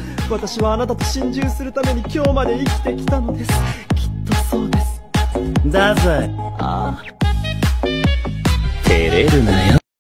私はあなたと心中するために今日まで生きてきたのです。きっとそうです。 だぜ。 ああ。 照れるなよ。